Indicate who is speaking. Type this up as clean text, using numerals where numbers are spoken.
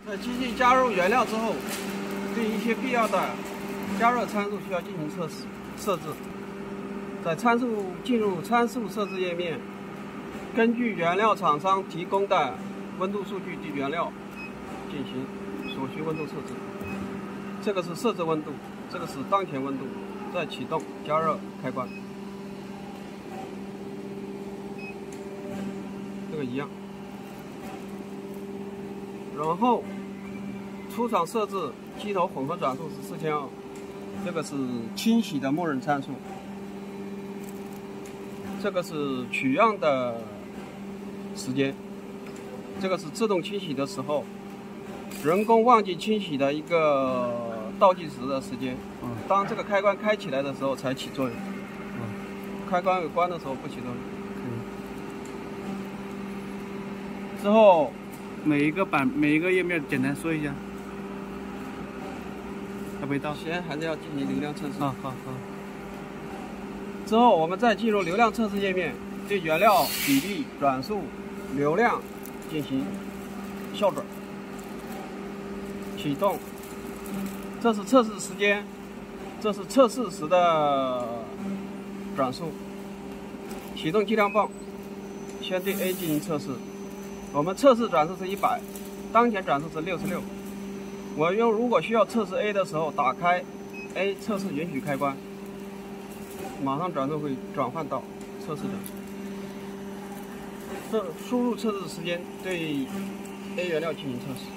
Speaker 1: 在机器加入原料之后，对一些必要的加热参数需要进行设置。在进入参数设置页面，根据原料厂商提供的温度数据对原料进行所需温度设置。这个是设置温度，这个是当前温度。再启动加热开关，这个一样。然后出厂设置机头混合转速是4000瓦，这个是清洗的默认参数。这个是取样的时间，这个是自动清洗的时候，人工忘记清洗的一个倒计时的时间。当这个开关开起来的时候才起作用。开关未关的时候不起作用。之后
Speaker 2: 每一个页面简单说一下。还没到。
Speaker 1: 先还是要进行流量测试。
Speaker 2: 好。
Speaker 1: 之后我们再进入流量测试页面，对原料比例、转速、流量进行校准。启动，这是测试时间，这是测试时的转速。启动计量泵，先对 A 进行测试。我们测试转速是100，当前转速是66。如果需要测试 A 的时候，打开 A 测试允许开关。马上转速会转换到测试转速。输入测试时间，对 A 原料进行测试。